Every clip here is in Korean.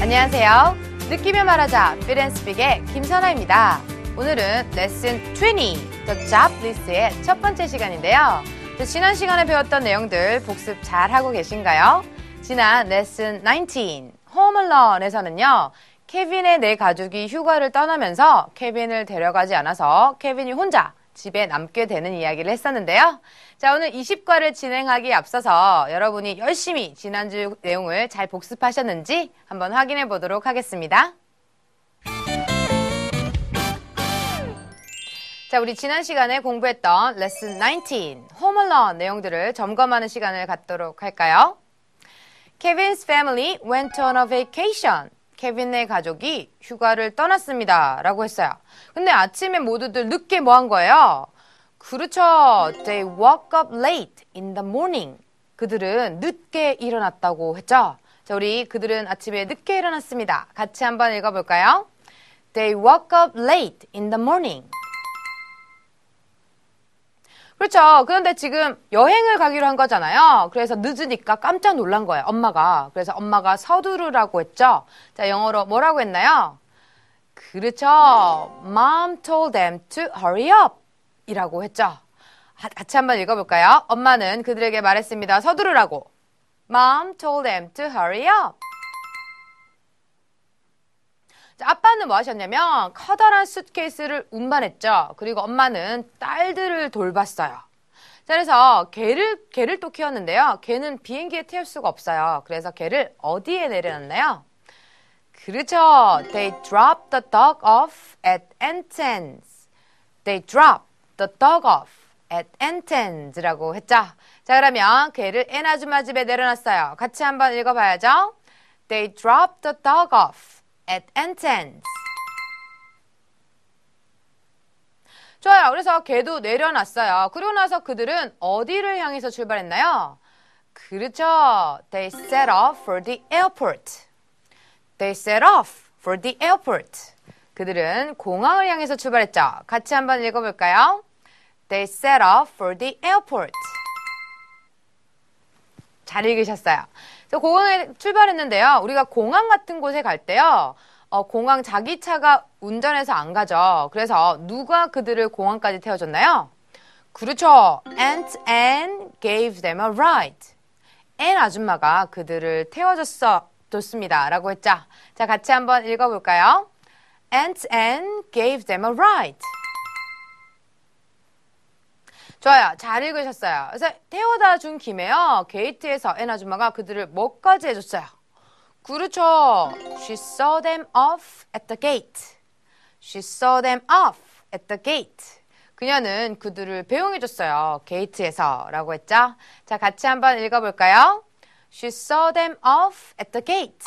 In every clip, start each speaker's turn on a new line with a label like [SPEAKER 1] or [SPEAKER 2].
[SPEAKER 1] 안녕하세요. 느끼며 말하자 Fit and Speak의 김선아입니다. 오늘은 레슨 20, The Job List의 첫 번째 시간인데요. 지난 시간에 배웠던 내용들 복습 잘 하고 계신가요? 지난 레슨 19, Home Alone에서는요. 케빈의 네 가족이 휴가를 떠나면서 케빈을 데려가지 않아서 케빈이 혼자 집에 남게 되는 이야기를 했었는데요. 자, 오늘 20과를 진행하기에 앞서서 여러분이 열심히 지난주 내용을 잘 복습하셨는지 한번 확인해 보도록 하겠습니다. 자, 우리 지난 시간에 공부했던 레슨 19, Home Alone 내용들을 점검하는 시간을 갖도록 할까요? Kevin's family went on a vacation. 케빈의 가족이 휴가를 떠났습니다. 라고 했어요. 근데 아침에 모두들 늦게 뭐 한 거예요? 그렇죠. They woke up late in the morning. 그들은 늦게 일어났다고 했죠. 자, 우리 그들은 아침에 늦게 일어났습니다. 같이 한번 읽어볼까요? They woke up late in the morning. 그렇죠. 그런데 지금 여행을 가기로 한 거잖아요. 그래서 늦으니까 깜짝 놀란 거예요, 엄마가. 그래서 엄마가 서두르라고 했죠. 자, 영어로 뭐라고 했나요? 그렇죠. Mom told them to hurry up 이라고 했죠. 같이 한번 읽어볼까요? 엄마는 그들에게 말했습니다. 서두르라고. Mom told them to hurry up. 자, 아빠는 뭐 하셨냐면 커다란 수트케이스를 운반했죠. 그리고 엄마는 딸들을 돌봤어요. 자, 그래서 개를 또 키웠는데요. 개는 비행기에 태울 수가 없어요. 그래서 개를 어디에 내려놨나요? 그렇죠. They dropped the dog off at Anten's. They dropped the dog off at Anten's.라고 했죠. 자, 그러면 개를 앤 아줌마 집에 내려놨어요. 같이 한번 읽어봐야죠. They dropped the dog off at Anten's. 좋아요. 그래서 개도 내려놨어요. 그리고 나서 그들은 어디를 향해서 출발했나요? 그렇죠. They set off for the airport. They set off for the airport. 그들은 공항을 향해서 출발했죠. 같이 한번 읽어볼까요? They set off for the airport. 잘 읽으셨어요. 공항에 출발했는데요. 우리가 공항 같은 곳에 갈 때요. 공항 자기 차가 운전해서 안 가죠. 그래서 누가 그들을 공항까지 태워줬나요? 그렇죠. Aunt Anne gave them a ride. 앤 아줌마가 그들을 태워줬습니다. 라고 했죠. 자, 같이 한번 읽어볼까요? Aunt Anne gave them a ride. 좋아요. 잘 읽으셨어요. 그래서 태워다 준 김에요. 게이트에서 앤 아줌마가 그들을 뭐까지 해줬어요? 그렇죠. She saw them off at the gate. She saw them off at the gate. 그녀는 그들을 배웅해줬어요. 게이트에서 라고 했죠. 자, 같이 한번 읽어볼까요? She saw them off at the gate.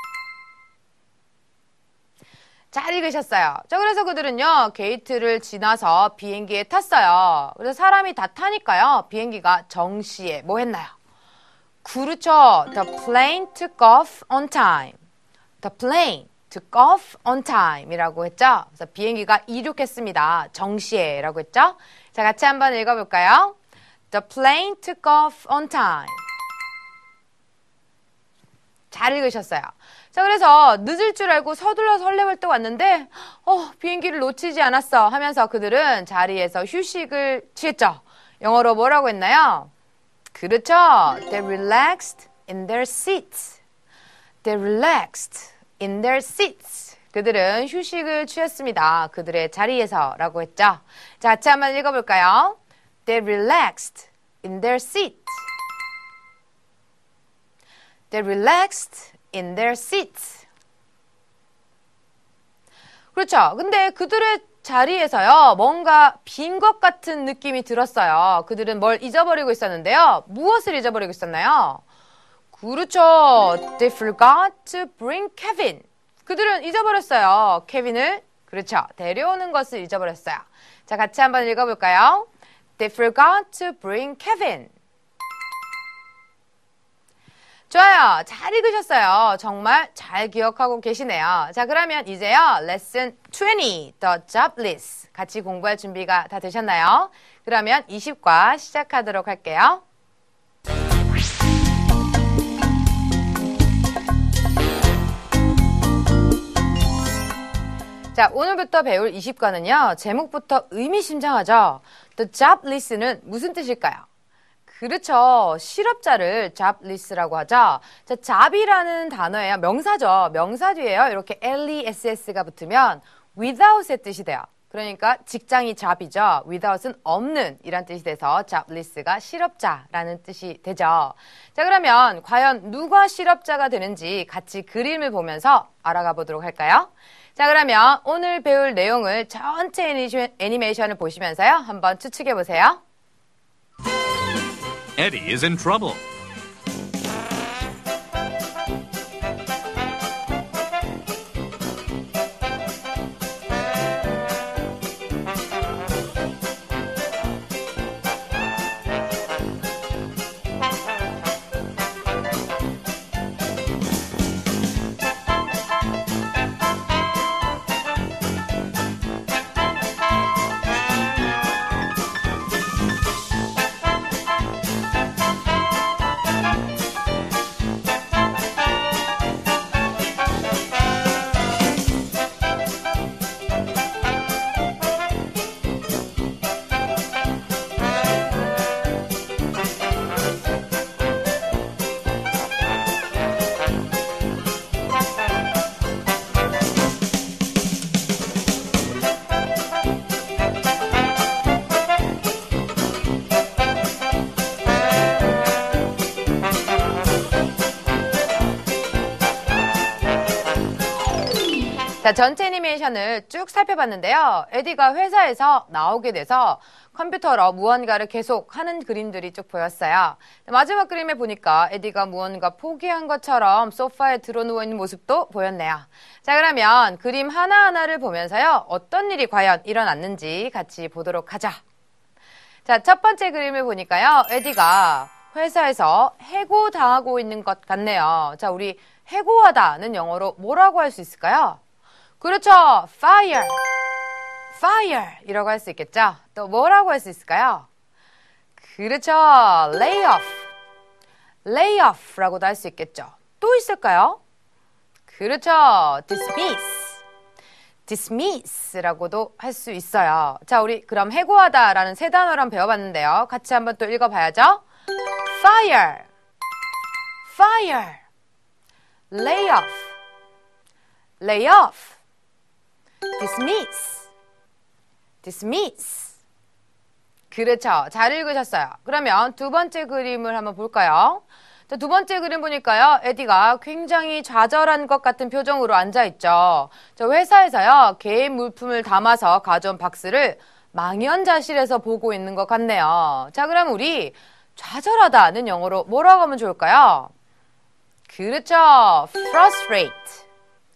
[SPEAKER 1] 잘 읽으셨어요. 자, 그래서 그들은요, 게이트를 지나서 비행기에 탔어요. 그래서 사람이 다 타니까요, 비행기가 정시에 뭐 했나요? 그렇죠. The plane took off on time. The plane took off on time 이라고 했죠. 그래서 비행기가 이륙했습니다. 정시에 라고 했죠. 자, 같이 한번 읽어볼까요? The plane took off on time. 잘 읽으셨어요. 자, 그래서 늦을 줄 알고 서둘러 설레발 또 왔는데 비행기를 놓치지 않았어 하면서 그들은 자리에서 휴식을 취했죠. 영어로 뭐라고 했나요? 그렇죠. They relaxed in their seats. They relaxed in their seats. 그들은 휴식을 취했습니다. 그들의 자리에서 라고 했죠. 자, 같이 한번 읽어볼까요? They relaxed in their seats. They relaxed in their seats. 그렇죠. 근데 그들의 자리에서요, 뭔가 빈 것 같은 느낌이 들었어요. 그들은 뭘 잊어버리고 있었는데요. 무엇을 잊어버리고 있었나요? 그렇죠. They forgot to bring Kevin. 그들은 잊어버렸어요. 케빈을, 그렇죠. 데려오는 것을 잊어버렸어요. 자, 같이 한번 읽어볼까요? They forgot to bring Kevin. 좋아요. 잘 읽으셨어요. 정말 잘 기억하고 계시네요. 자, 그러면 이제요. 레슨 20, The Job List 같이 공부할 준비가 다 되셨나요? 그러면 20과 시작하도록 할게요. 자, 오늘부터 배울 20과는요. 제목부터 의미심장하죠. The jobless는 무슨 뜻일까요? 그렇죠. 실업자를 jobless라고 하죠. 자, job이라는 단어예요. 명사죠. 명사 뒤에요. 이렇게 less가 붙으면 without의 뜻이 돼요. 그러니까 직장이 job이죠. without은 없는 이란 뜻이 돼서 jobless가 실업자라는 뜻이 되죠. 자, 그러면 과연 누가 실업자가 되는지 같이 그림을 보면서 알아가 보도록 할까요? 자, 그러면 오늘 배울 내용을 전체 애니메이션을 보시면서요. 한번 추측해 보세요.
[SPEAKER 2] Eddie is in trouble.
[SPEAKER 1] 자, 전체 애니메이션을 쭉 살펴봤는데요. 에디가 회사에서 나오게 돼서 컴퓨터로 무언가를 계속 하는 그림들이 쭉 보였어요. 마지막 그림에 보니까 에디가 무언가 포기한 것처럼 소파에 드러누워 있는 모습도 보였네요. 자, 그러면 그림 하나하나를 보면서요. 어떤 일이 과연 일어났는지 같이 보도록 하죠. 자, 첫 번째 그림을 보니까요. 에디가 회사에서 해고당하고 있는 것 같네요. 자, 우리 해고하다는 영어로 뭐라고 할 수 있을까요? 그렇죠. fire. fire 이라고 할 수 있겠죠. 또 뭐라고 할 수 있을까요? 그렇죠. layoff. layoff라고도 할 수 있겠죠. 또 있을까요? 그렇죠. dismiss. dismiss라고도 할 수 있어요. 자, 우리 그럼 해고하다라는 세 단어를 한번 배워봤는데요. 같이 한번 또 읽어봐야죠. fire. fire. layoff. layoff. dismiss. dismiss. 그렇죠. 잘 읽으셨어요. 그러면 두 번째 그림을 한번 볼까요? 자, 두 번째 그림 보니까요. 에디가 굉장히 좌절한 것 같은 표정으로 앉아있죠. 저 회사에서요. 개인 물품을 담아서 가져온 박스를 망연자실해서 보고 있는 것 같네요. 자, 그럼 우리 좌절하다는 영어로 뭐라고 하면 좋을까요? 그렇죠. frustrate.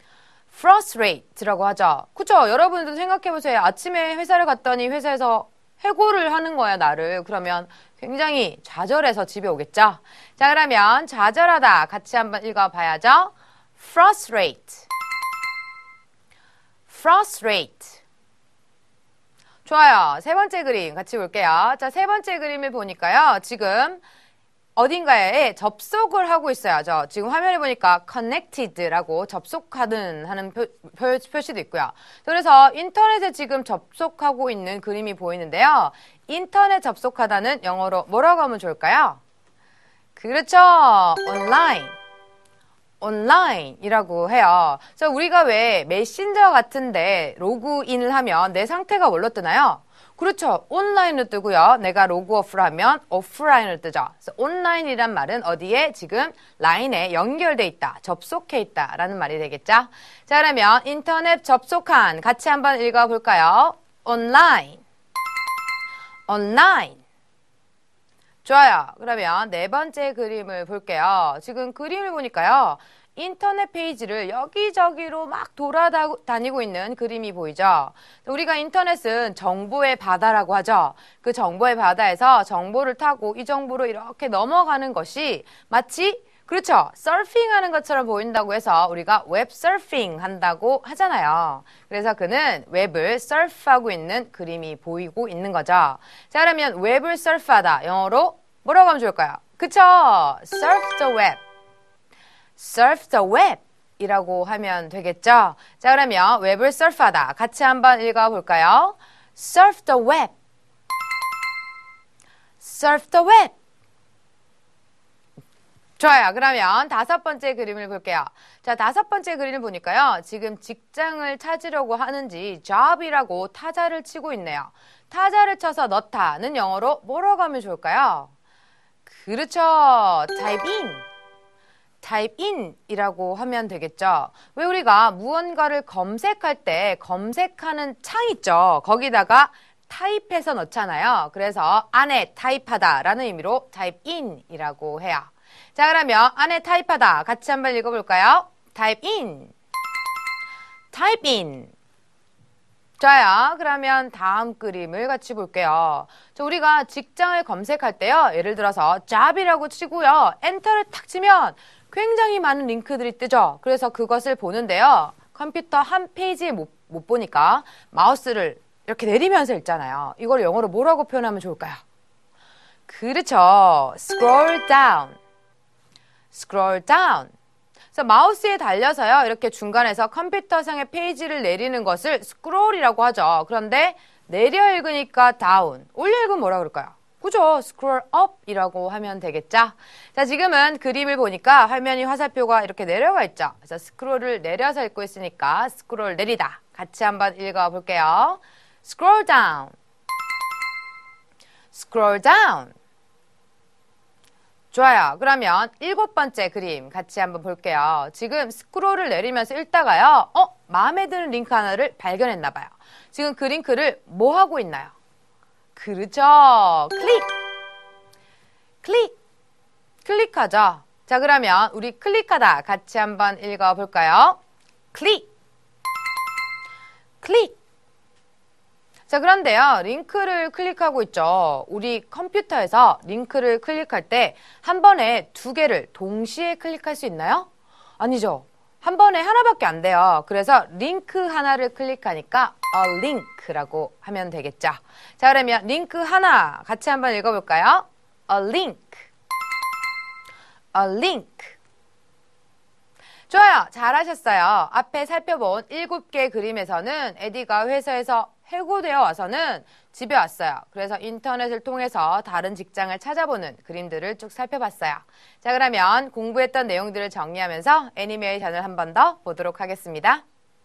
[SPEAKER 1] frustrate라고 하죠. 그쵸? 여러분들도 생각해보세요. 아침에 회사를 갔더니 회사에서 해고를 하는 거야, 나를. 그러면 굉장히 좌절해서 집에 오겠죠? 자, 그러면 좌절하다 같이 한번 읽어봐야죠. frustrate. frustrate. 좋아요. 세 번째 그림 같이 볼게요. 자, 세 번째 그림을 보니까요. 지금 어딘가에 접속을 하고 있어요. 지금 화면에 보니까 connected라고 하는 표시도 있고요. 그래서 인터넷에 지금 접속하고 있는 그림이 보이는데요. 인터넷 접속하다는 영어로 뭐라고 하면 좋을까요? 그렇죠. online. online이라고 해요. 자, 우리가 왜 메신저 같은데 로그인을 하면 내 상태가 뭘로 뜨나요? 그렇죠. 온라인으로 뜨고요. 내가 로그오프를 하면 오프라인으로 뜨죠. 그래서 온라인이란 말은 어디에 지금 라인에 연결돼 있다, 접속해 있다라는 말이 되겠죠. 자, 그러면 인터넷 접속한 같이 한번 읽어볼까요? online. online. 좋아요. 그러면 네 번째 그림을 볼게요. 지금 그림을 보니까요. 인터넷 페이지를 여기저기로 막 돌아다니고 있는 그림이 보이죠. 우리가 인터넷은 정보의 바다라고 하죠. 그 정보의 바다에서 정보를 타고 이 정보로 이렇게 넘어가는 것이 마치 그렇죠. 서핑하는 것처럼 보인다고 해서 우리가 웹 서핑 한다고 하잖아요. 그래서 그는 웹을 서프하고 있는 그림이 보이고 있는 거죠. 자, 그러면 웹을 서프하다 영어로 뭐라고 하면 좋을까요? 그쵸? surf the web. surf the web. 이라고 하면 되겠죠? 자, 그러면 웹을 surf하다. 같이 한번 읽어볼까요? Surf the web. Surf the web. 좋아요. 그러면 다섯 번째 그림을 볼게요. 자, 다섯 번째 그림을 보니까요. 지금 직장을 찾으려고 하는지 job이라고 타자를 치고 있네요. 타자를 쳐서 넣다는 영어로 뭐라고 하면 좋을까요? 그렇죠. type in. type in 이라고 하면 되겠죠. 왜 우리가 무언가를 검색할 때 검색하는 창 있죠. 거기다가 타입해서 넣잖아요. 그래서 안에 타입하다 라는 의미로 type in 이라고 해요. 자, 그러면 안에 타입하다 같이 한번 읽어볼까요? type in. type in. 좋아요. 그러면 다음 그림을 같이 볼게요. 자, 우리가 직장을 검색할 때요. 예를 들어서 job이라고 치고요. 엔터를 탁 치면 굉장히 많은 링크들이 뜨죠. 그래서 그것을 보는데요. 컴퓨터 한 페이지에 못 보니까 마우스를 이렇게 내리면서 읽잖아요. 이걸 영어로 뭐라고 표현하면 좋을까요? 그렇죠. scroll down. scroll down. 그래서 마우스에 달려서요. 이렇게 중간에서 컴퓨터상의 페이지를 내리는 것을 스크롤이라고 하죠. 그런데 내려 읽으니까 down. 올려 읽으면 뭐라 그럴까요? 그죠? scroll up 이라고 하면 되겠죠? 자, 지금은 그림을 보니까 화면이 화살표가 이렇게 내려가 있죠. 그래서 스크롤을 내려서 읽고 있으니까 스크롤 내리다. 같이 한번 읽어볼게요. scroll down. scroll down. 좋아요. 그러면 일곱 번째 그림 같이 한번 볼게요. 지금 스크롤을 내리면서 읽다가요. 마음에 드는 링크 하나를 발견했나 봐요. 지금 그 링크를 뭐 하고 있나요? 그렇죠. 클릭. 클릭. 클릭하죠. 자, 그러면 우리 클릭하다 같이 한번 읽어볼까요? 클릭. 클릭. 자, 그런데요. 링크를 클릭하고 있죠. 우리 컴퓨터에서 링크를 클릭할 때 한 번에 두 개를 동시에 클릭할 수 있나요? 아니죠. 한 번에 하나밖에 안 돼요. 그래서 링크 하나를 클릭하니까 a link라고 하면 되겠죠. 자, 그러면 링크 하나 같이 한번 읽어볼까요? a link. a link. 좋아요. 잘하셨어요. 앞에 살펴본 7개 그림에서는 에디가 회사에서 해고되어 와서는 집에 왔어요. 그래서 인터넷을 통해서 다른 직장을 찾아보는 그림들을 쭉 살펴봤어요. 자, 그러면 공부했던 내용들을 정리하면서 애니메이션을 한 번 더 보도록 하겠습니다.